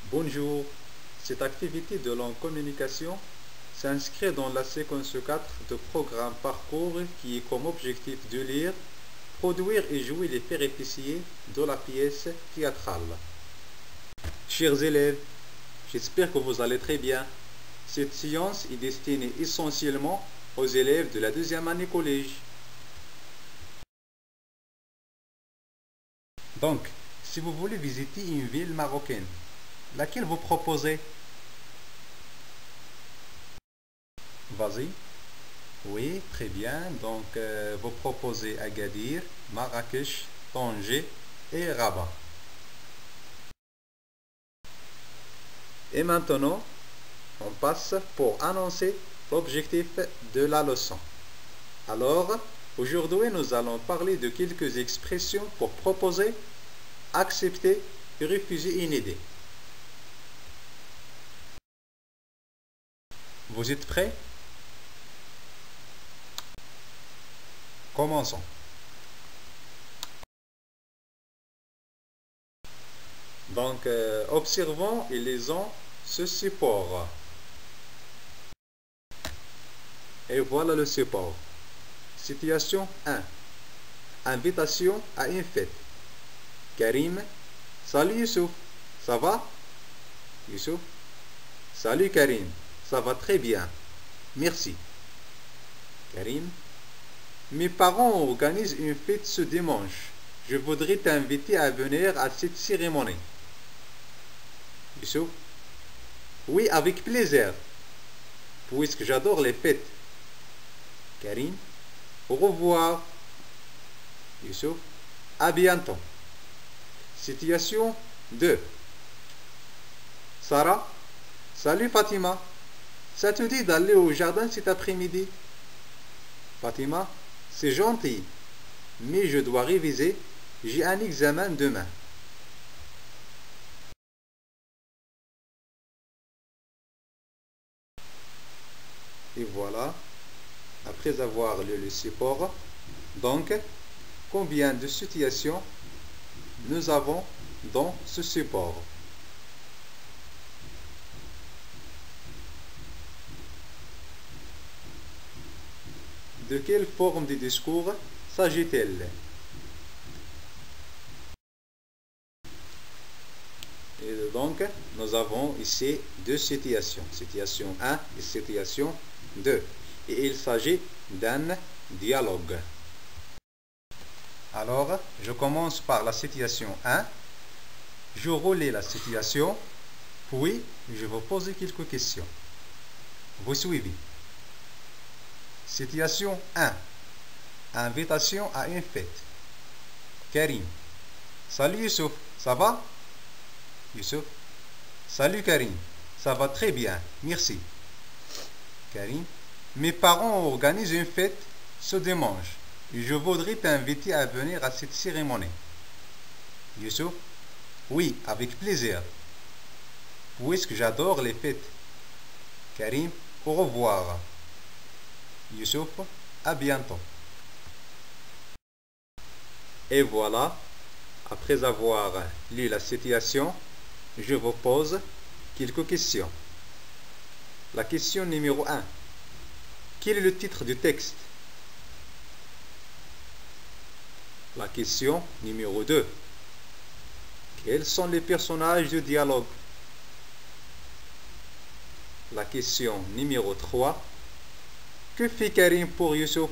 Bonjour, cette activité de langue communication s'inscrit dans la séquence 4 de programme Parcours qui est comme objectif de lire, produire et jouer les péripéties de la pièce théâtrale. Chers élèves, j'espère que vous allez très bien. Cette séance est destinée essentiellement aux élèves de la deuxième année collège. Donc, si vous voulez visiter une ville marocaine, laquelle vous proposez? Vas-y. Oui, très bien. Donc, vous proposez Agadir, Marrakech, Tanger et Rabat. Et maintenant, on passe pour annoncer l'objectif de la leçon. Alors, aujourd'hui, nous allons parler de quelques expressions pour proposer, accepter et refuser une idée. Vous êtes prêts? Commençons. Donc, observons et lisons ce support. Et voilà le support. Situation 1. Invitation à une fête. Karim. Salut Youssouf. Ça va? Youssouf. Salut Karim. Ça va très bien. Merci. Karim. Mes parents organisent une fête ce dimanche. Je voudrais t'inviter à venir à cette cérémonie. Youssouf. Oui, avec plaisir. Puisque j'adore les fêtes. Karim. Au revoir. Youssouf. À bientôt. Situation 2. Sarah. Salut Fatima. Ça te dit d'aller au jardin cet après-midi? Fatima. C'est gentil. Mais je dois réviser. J'ai un examen demain. Et voilà. Après avoir lu le support, donc, combien de situations nous avons dans ce support? De quelle forme de discours s'agit-il? Et donc, nous avons ici deux situations, situation 1 et situation 2. Et il s'agit d'un dialogue. Alors, je commence par la situation 1. Je relis la situation, puis je vais poser quelques questions. Vous suivez. Situation 1. Invitation à une fête. Karim. Salut Youssouf, ça va? Youssouf. Salut Karim, ça va très bien, merci. Karim. Mes parents organisent une fête ce dimanche et je voudrais t'inviter à venir à cette cérémonie. Youssouf. Oui, avec plaisir. Puisque j'adore les fêtes. Karim. Au revoir. Youssouf. À bientôt. Et voilà, après avoir lu la situation, je vous pose quelques questions. La question numéro 1. Quel est le titre du texte? La question numéro 2. Quels sont les personnages du dialogue? La question numéro 3. Que fait Karim pour Youssouf?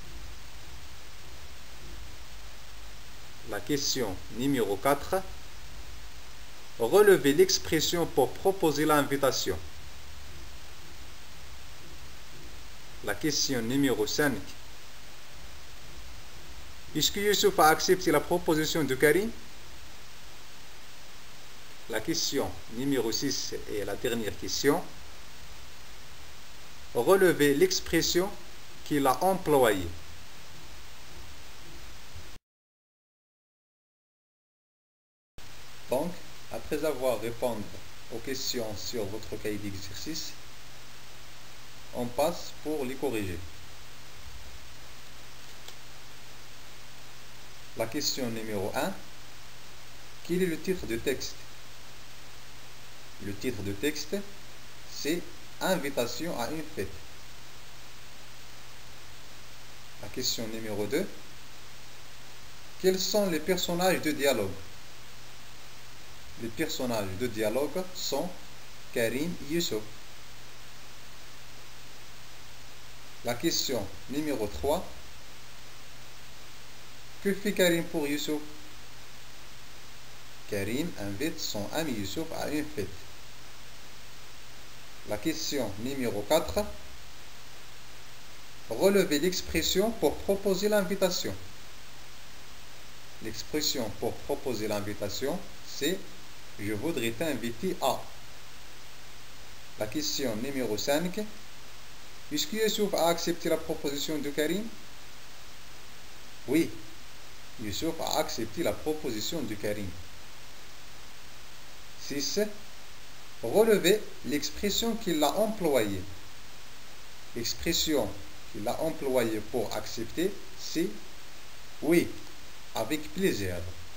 La question numéro 4. Relevez l'expression pour proposer l'invitation. La question numéro 5. Est-ce que Youssouf a accepté la proposition de Karim? La question numéro 6 est la dernière question. Relevez l'expression qu'il a employée. Donc, après avoir répondu aux questions sur votre cahier d'exercice, on passe pour les corriger. La question numéro 1. Quel est le titre du texte? Le titre de texte, c'est Invitation à une fête. La question numéro 2. Quels sont les personnages de dialogue? Les personnages de dialogue sont Karim et Youssouf. La question numéro 3. Que fait Karim pour Youssouf? Karim invite son ami Youssouf à une fête. La question numéro 4. Relevez l'expression pour proposer l'invitation. L'expression pour proposer l'invitation, c'est « Je voudrais t'inviter à ». La question numéro 5. Est-ce que Youssouf a accepté la proposition de Karim? Oui, Youssouf a accepté la proposition de Karim. 6. Relevez l'expression qu'il a employée. L'expression qu'il a employée pour accepter, c'est « Oui, avec plaisir ».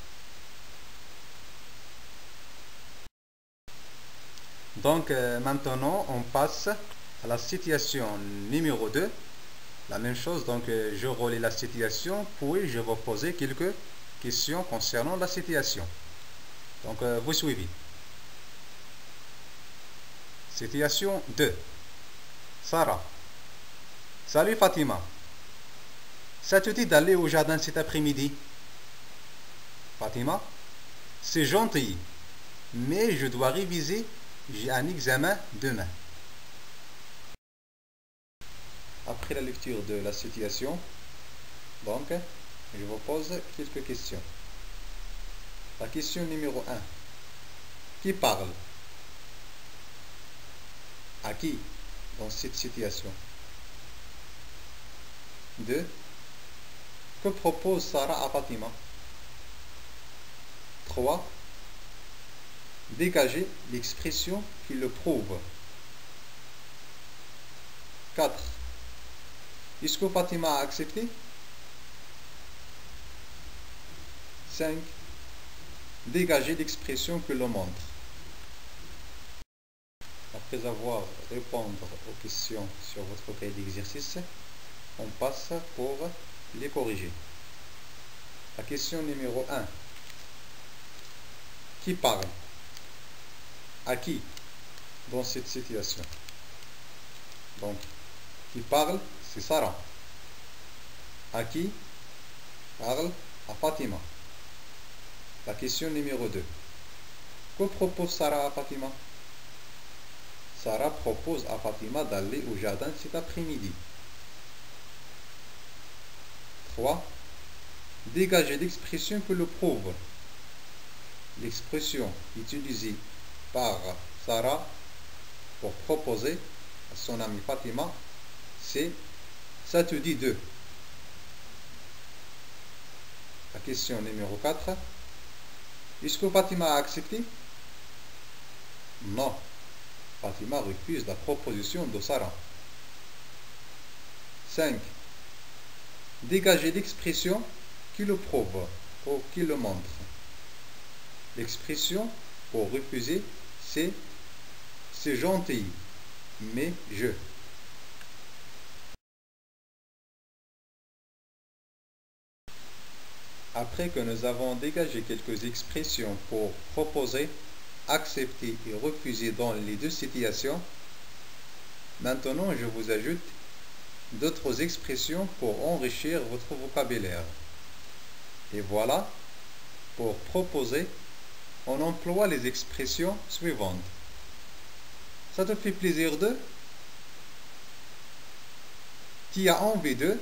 Donc maintenant, on passe à la situation numéro 2. La même chose, donc je relis la situation, puis je vais poser quelques questions concernant la situation. Donc vous suivez. Situation 2. Sarah. Salut Fatima. Ça te dit d'aller au jardin cet après-midi? Fatima. C'est gentil, mais je dois réviser, j'ai un examen demain. Après la lecture de la situation, donc, je vous pose quelques questions. La question numéro 1. Qui parle? À qui dans cette situation? 2. Que propose Sarah à Fatima? 3. Dégagez l'expression qui le prouve. 4. Est-ce que Fatima a accepté? 5. Dégagez l'expression que le montre. Après avoir répondu aux questions sur votre cahier d'exercice, on passe pour les corriger. La question numéro 1. Qui parle? À qui dans cette situation? Donc, qui parle, c'est Sarah. À qui parle? À Fatima. La question numéro 2. Que propose Sarah à Fatima? Sarah propose à Fatima d'aller au jardin cet après-midi. 3. Dégagez l'expression que le prouve. L'expression utilisée par Sarah pour proposer à son amie Fatima, c'est « ça te dit de ». La question numéro 4. Est-ce que Fatima a accepté? Non. Fatima refuse la proposition de Sarah. 5. Dégagez l'expression qui le prouve ou qui le montre. L'expression pour refuser, c'est « c'est gentil, mais je ». Après que nous avons dégagé quelques expressions pour proposer, accepter et refuser dans les deux situations, maintenant je vous ajoute d'autres expressions pour enrichir votre vocabulaire. Et voilà, pour proposer, on emploie les expressions suivantes. Ça te fait plaisir de? Tu as envie de?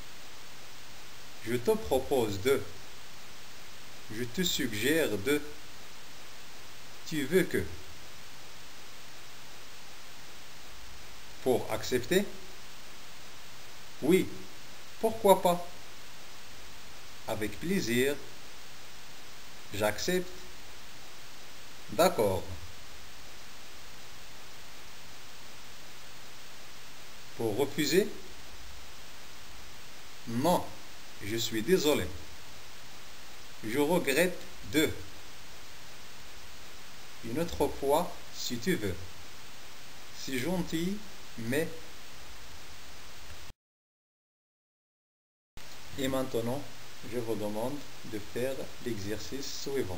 Je te propose de. Je te suggère de. Tu veux que. Pour accepter? Oui, pourquoi pas? Avec plaisir. J'accepte. D'accord. Pour refuser? Non, je suis désolé. Je regrette de. Une autre fois, si tu veux. C'est gentil, mais... Et maintenant, je vous demande de faire l'exercice suivant.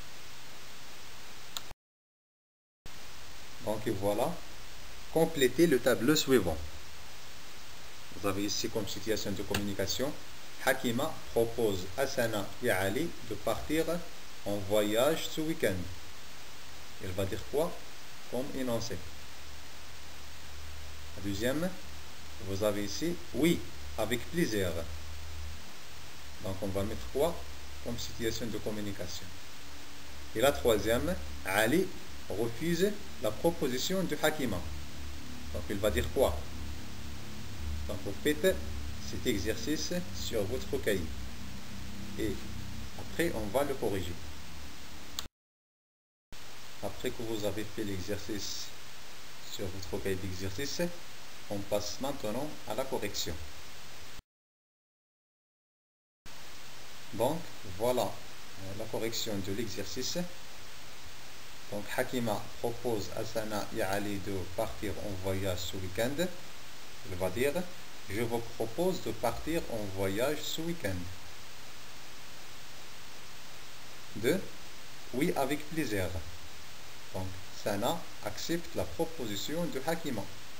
Donc voilà, complétez le tableau suivant. Vous avez ici comme situation de communication, Hakima propose à Sana et Ali de partir en voyage ce week-end. Il va dire quoi comme énoncé? La deuxième, vous avez ici, oui, avec plaisir. Donc on va mettre quoi comme situation de communication? Et la troisième, Ali refuse la proposition de Hakima. Donc il va dire quoi? Donc vous faites cet exercice sur votre cahier. Et après on va le corriger. Après que vous avez fait l'exercice sur votre cahier d'exercice, on passe maintenant à la correction. Donc voilà la correction de l'exercice. Donc Hakima propose à Sana et Ali de partir en voyage ce week-end. Il va dire, je vous propose de partir en voyage ce week-end. 2. Oui, avec plaisir. Donc Sana accepte la proposition de Hakima.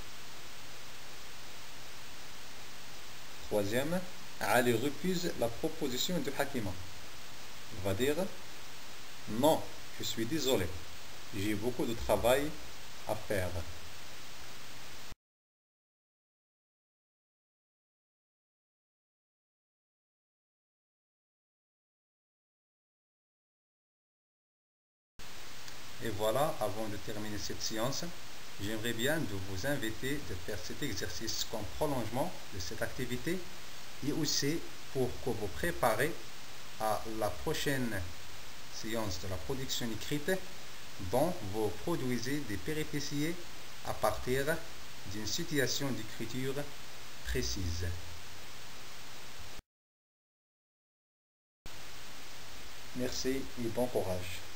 Troisième, Ali refuse la proposition de Hakima. Il va dire, non, je suis désolé. J'ai beaucoup de travail à faire. Et voilà, avant de terminer cette séance, j'aimerais bien de vous inviter de faire cet exercice comme prolongement de cette activité et aussi pour que vous préparez à la prochaine séance de la production écrite dont vous produisez des péripéties à partir d'une situation d'écriture précise. Merci et bon courage.